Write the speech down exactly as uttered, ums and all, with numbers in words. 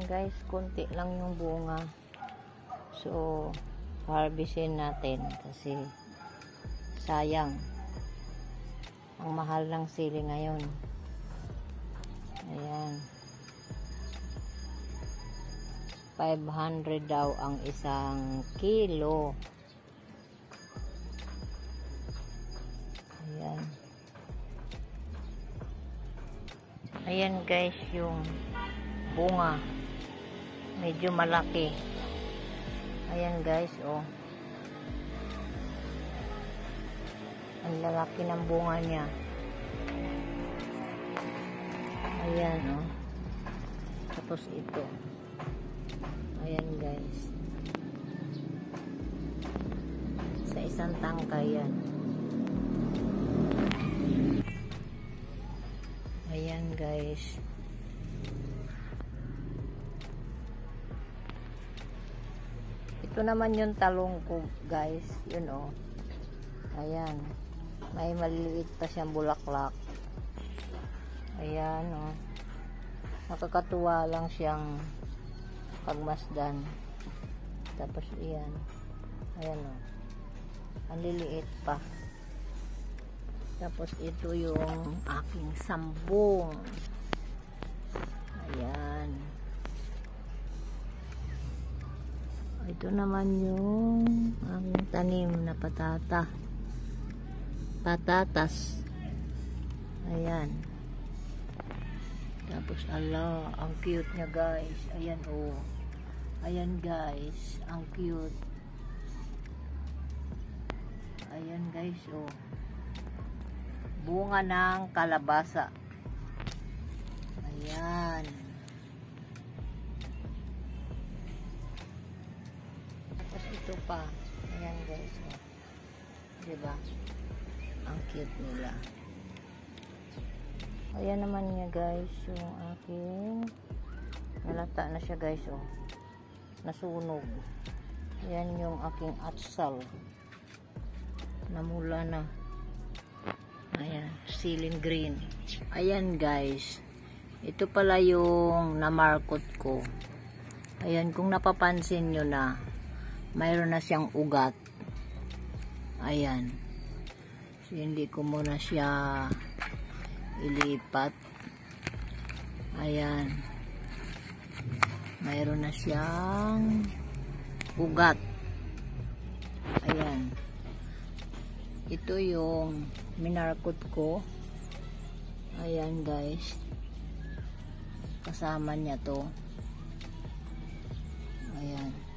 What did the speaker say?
guys, konti lang yung bunga. So, harvestin natin kasi sayang. Ang mahal ng sili ngayon. Ayan. five hundred daw ang isang kilo. Ayan. Ayan guys, yung bunga. Medyo malaki. Ayan guys, oh. Ang lalaki ng bunga niya. Ayan, oh. Tapos ito. Ayan guys. Sa isang tangka yan. Ayan guys. Ito naman yung talong ko guys. Yun oh. Ayan. May maliliit pa siyang bulaklak. Ayan oh. Nakakatuwa lang siyang pagmasdan. Tapos iyan. Ayan oh. Ang liliit pa. Tapos ito yung aking sambong. Ayan. Ito naman yung aking tanim na patata. Patatas. Ayan. Tapos ala, ang cute niya guys. Ayan oh. Ayan guys, ang cute. Ayan guys oh. Bunga ng kalabasa. Ayan. Tapos ito pa. Ayan guys. Oh. Diba? Ang cute nila. Ayan naman niya guys. Yung aking nalata na siya guys. Oh. Nasunog. Ayan yung aking atsal. Namula na. Ayan, ceiling green. Ayan guys. Ito pala yung namarkot ko. Ayan, kung napapansin nyo na, mayroon na siyang ugat. Ayan. So, hindi ko muna siya ilipat. Ayan. Mayroon na siyang ugat. Ayan. Ito yung minarkot ko. Ayan guys. Kasama niya to. Ayan.